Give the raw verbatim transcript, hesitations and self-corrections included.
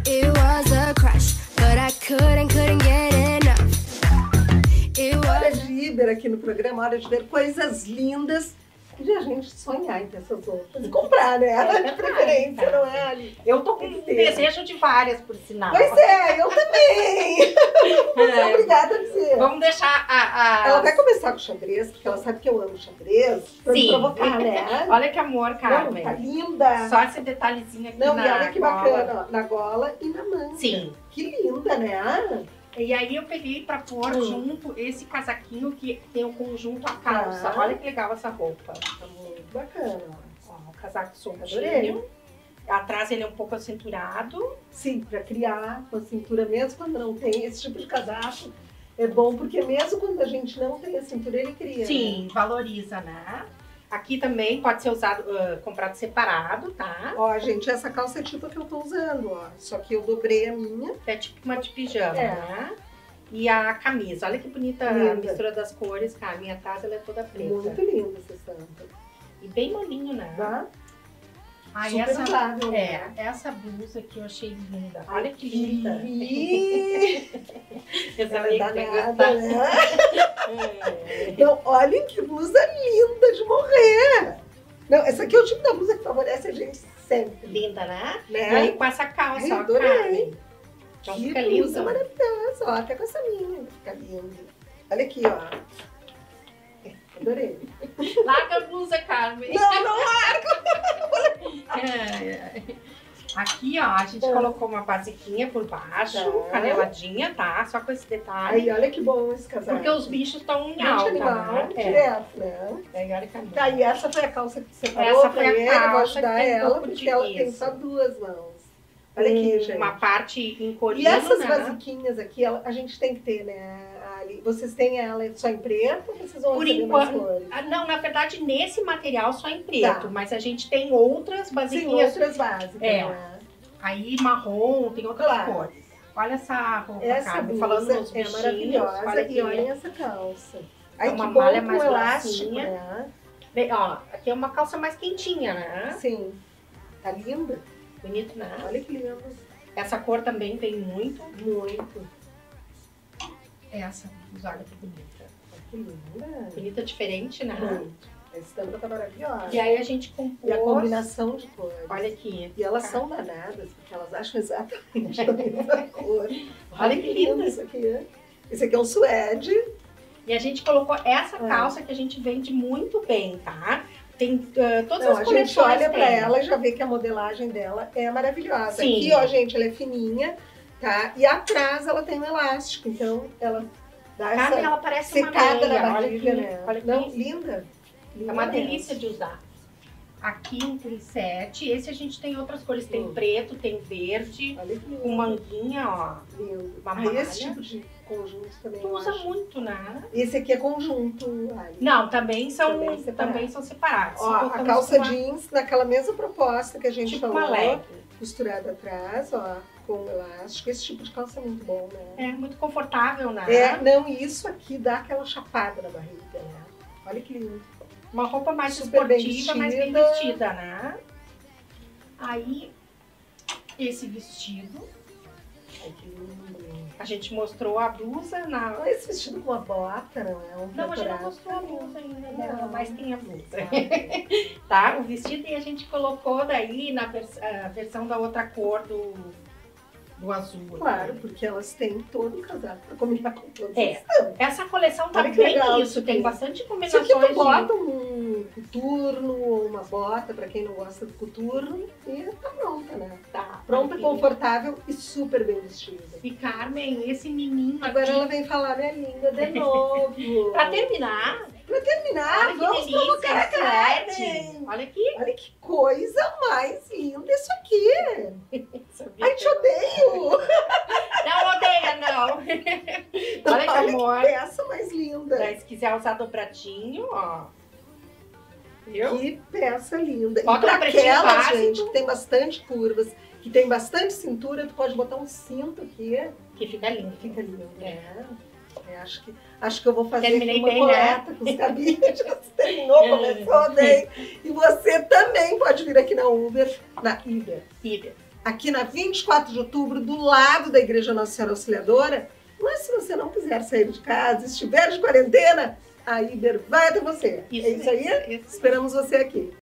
It was a crush, but I couldn't, couldn't get enough. It Hora was... de Iber aqui no programa, hora de ver coisas lindas e de a gente sonhar em ter essas outras. E comprar, né? É, de preferência, não é, Ali? Eu tô com um desejo de várias, por sinal. Pois é, eu também. Muito É. obrigada a dizer. Vamos deixar a... a... Ela vai começar com xadrez, porque ela sabe que eu amo xadrez, pra me Sim. provocar, né? Olha que amor, Carmen. Não, tá linda. Só esse detalhezinho aqui Não, na e olha que gola. bacana, ó, na gola e na manga. Sim. Que linda, né? E aí eu peguei pra pôr Hum. junto esse casaquinho que tem o conjunto a calça. Ah. Olha que legal essa roupa. Tá muito bacana. Ó, o casaco Adorei. soltinho. Atrás ele é um pouco acinturado. Sim, pra criar com a cintura, mesmo quando não tem esse tipo de casaco, é bom, porque mesmo quando a gente não tem a cintura, ele cria. Sim, valoriza, né? Aqui também pode ser usado, ah, comprado separado, tá? Ó, gente, essa calça é tipo a que eu tô usando, ó. Só que eu dobrei a minha. É tipo uma de pijama, É. né? E a camisa, olha que bonita a Linda. mistura das cores, cara. A minha atrás ela é toda preta. Muito linda essa estampa. E bem molinho, né? Tá? Ai, Super essa, usável, né? é, essa blusa aqui eu achei linda. Olha que linda. Ih, Essa ela é amiga vai danada, gostar. né? É. Não, olhem que blusa linda de morrer. Não, essa aqui é o tipo da blusa que favorece a gente sempre, Linda, né? né? E aí com essa calça, Ai, ó, adorei. Carmen. Então Que fica blusa lindo. maravilhosa, ó, até com essa minha, fica lindo. Olha aqui, ó. Adorei. Larga a blusa, Carmen. Não, não É, é. Aqui, ó, a gente É. colocou uma basiquinha por baixo, Tá. caneladinha, tá? Só com esse detalhe. Aí, olha que bom esse casaco. Porque os bichos estão em Gente alta, animal, né? É. direto, né? É, olha que Tá, e essa foi a calça que você falou Essa pra foi a ele, eu vou calça ajudar que tem um ela, pouco de porque ela tem isso. só duas mãos. Olha aqui, gente. Uma parte em E corino, essas né? basiquinhas aqui, ela- a gente tem que ter, né, Ali? Vocês têm ela só em preto ou vocês vão Por receber mais enquanto. cores? Ah, não, na verdade, nesse material só em preto, Tá. mas a gente tem outras Sim, basiquinhas. outras básicas, É. né? Aí marrom, tem outras Claro. cores. Olha essa roupa, Essa Carmen, falando blusa nos é bichinhos. maravilhosa Olha aqui, e olhem essa calça. Ai, uma que bom malha com mais elástico, grossinha. né? Bem, ó, aqui é uma calça mais quentinha, né? Sim. Tá linda? Bonito, né? Olha que lindo. Essa cor também vem muito. Muito. Essa, olha que bonita. Que linda. Bonita, diferente, né? Muito. A estampa tá maravilhosa. E aí a gente compôs. E a combinação de cores. Olha aqui. E elas são danadas, porque elas acham exatamente a mesma cor. Olha que lindo. isso aqui. Esse aqui é um suede. E a gente colocou essa Ah. calça que a gente vende muito bem, tá? Tem ah, todas Não, as a gente coleções. olha pra tem. ela e já vê que a modelagem dela é maravilhosa. Sim. Aqui, ó, gente, ela é fininha, tá? E atrás ela tem um elástico, então ela dá Carmen, essa ela parece uma secada meia. na Olha barriga, aqui, né? olha aqui. Não, linda. É uma delícia de usar. Aqui um tem sete. Esse a gente tem outras cores. Tem Hum. preto, tem verde, Olha que lindo. com manguinha, ó. Lindo. uma Ah, malha. esse tipo de conjunto também Tu eu usa acho. muito, né? Esse aqui é conjunto, Ali. Não, também são, Também também separados. são separados. Ó, a Colocamos calça uma- jeans naquela mesma proposta que a gente tipo falou. uma leg. Costurada atrás, ó, com elástico. Esse tipo de calça é muito bom, né? É muito confortável, né? É, não, e isso aqui dá aquela chapada na barriga, né? Olha que lindo. Uma roupa mais Super bem esportiva, mas bem vestida. vestida, né? Aí, esse vestido, Ai, que lindo. a gente mostrou a blusa na... Olha esse vestido com uma bota, não é? Um Não, a gente não doutorado. mostrou a blusa ainda, Não. dela, mas tem a blusa. Tá? O vestido e a gente colocou daí na vers- a versão da outra cor do, do azul. Claro, porque elas têm todo o casaco pra combinar com todas É. as estampas. Essa coleção tá Olha que bem legal isso, isso tem aqui. bastante Isso combinações aqui tu de... bota um coturno ou uma bota pra quem não gosta do coturno e tá pronta, né? Tá, Pronta, aqui. confortável e super bem vestida. E Carmen, esse menino Agora aqui... ela vem falar minha língua de novo. Pra terminar, Pra terminar, olha que vamos delícia, provocar a suede. Carmen. Olha aqui. Olha que coisa mais linda isso aqui. Ai, te odeio. Não odeia, não. Olha que amor. que peça mais linda. Daí, se quiser usar dobradinho, ó. Viu? Que peça linda. Bota e pra um pretinho aquela, básico. gente, que tem bastante curvas, que tem bastante cintura, tu pode botar um cinto aqui. Que fica lindo. Fica lindo. É. É, acho, que, acho que eu vou fazer Terminei aqui uma bem, né? coleta com os cabides. Terminou, começou, odeio. E você também pode vir aqui na Uber, na Iber. Ida. aqui na vinte e quatro de outubro, do lado da Igreja Nossa Senhora Auxiliadora. Mas se você não quiser sair de casa, estiver de quarentena, a Iber vai até você. Isso é isso aí? mesmo, isso. Esperamos você aqui.